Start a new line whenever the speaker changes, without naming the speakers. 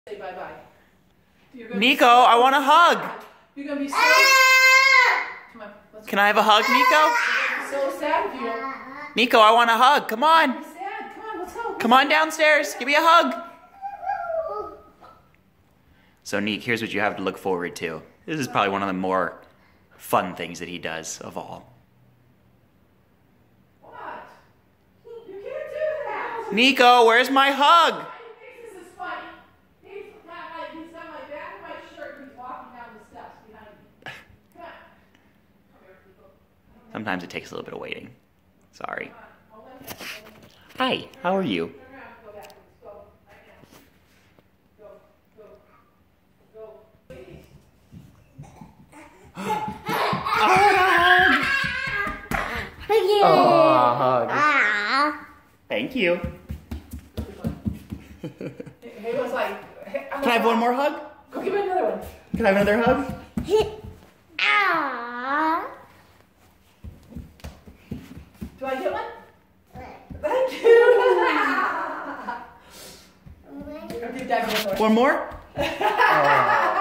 Say bye-bye.
Nico, I want a hug.
You're going to be so... Come on. Let's
Can I have a hug, Nico?
so sad if you don't...
Nico, I want a hug. Come on.
Be sad. Come on, let's go.
Come on downstairs. Give me a hug. So, Nick, here's what you have to look forward to. This is probably one of the more fun things that he does of all.
What? You can't do that.
Nico, where's my hug?
He thinks this is funny. He's got my back of my shirt and he's walking down the steps behind me. Come on. Come here, people.
Sometimes it takes a little bit of waiting. Sorry.
Come on. Hold on.
Hi, how are you?
Turn around. Go backwards. Go. Right now. Go. Go. Go. Please.
Oh, hug. Thank you.
He was like... Hey,
Can I have one more hug?
Go give me another one.
Can I have another hug?
Do I get one? Thank you. I'll give Dad one more.
One more? Oh.